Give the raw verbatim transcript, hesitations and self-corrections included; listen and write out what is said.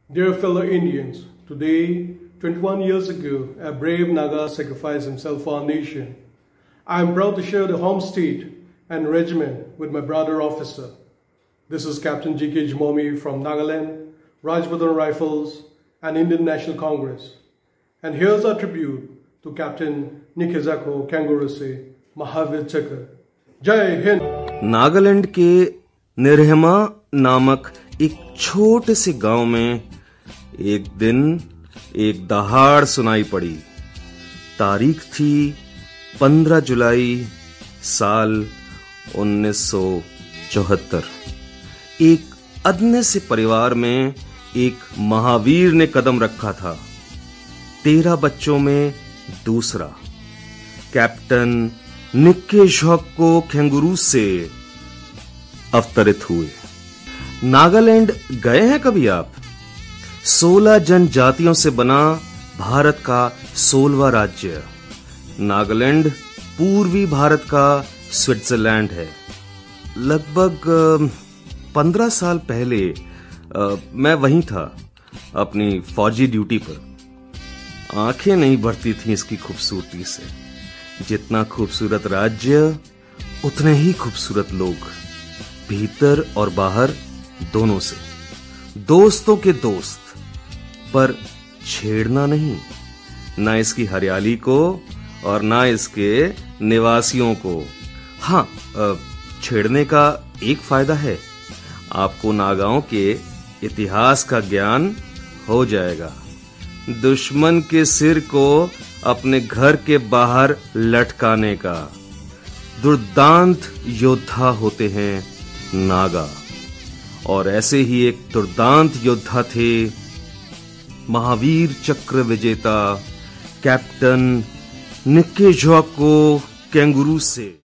Dear fellow Indians, today, twenty-one years ago, a brave Naga sacrificed himself for our nation. I am proud to share the home state and regiment with my brother officer. This is Captain G K Jimomi from Nagaland, Rajputana Rifles and Indian National Congress. And here's our tribute to Captain Nikizako Kanguruse Mahavir Chakra. Jai Hind! Nagaland के निर्हमा नामक एक छोटे से गांव में एक दिन एक दहाड़ सुनाई पड़ी। तारीख थी पंद्रह जुलाई साल उन्नीस सौ चौहत्तर। एक अदने से परिवार में एक महावीर ने कदम रखा था। तेरह बच्चों में दूसरा कैप्टन निक्केझोको कैंगुरू से अवतरित हुए। नागालैंड गए हैं कभी आप? सोलह जनजातियों से बना भारत का सोलहवां राज्य। नागालैंड पूर्वी भारत का स्विट्जरलैंड है। लगभग पंद्रह साल पहले आ, मैं वहीं था अपनी फौजी ड्यूटी पर। आंखें नहीं भरती थीं इसकी खूबसूरती से। जितना खूबसूरत राज्य उतने ही खूबसूरत लोग, भीतर और बाहर दोनों से। दोस्तों के दोस्त, पर छेड़ना नहीं, ना इसकी हरियाली को और ना इसके निवासियों को। हाँ, छेड़ने का एक फायदा है, आपको नागाओं के इतिहास का ज्ञान हो जाएगा। दुश्मन के सिर को अपने घर के बाहर लटकाने का। दुर्दांत योद्धा होते हैं नागा, और ऐसे ही एक दुर्दांत योद्धा थे महावीर चक्र विजेता कैप्टन निक्केझोको कैंगुरू से।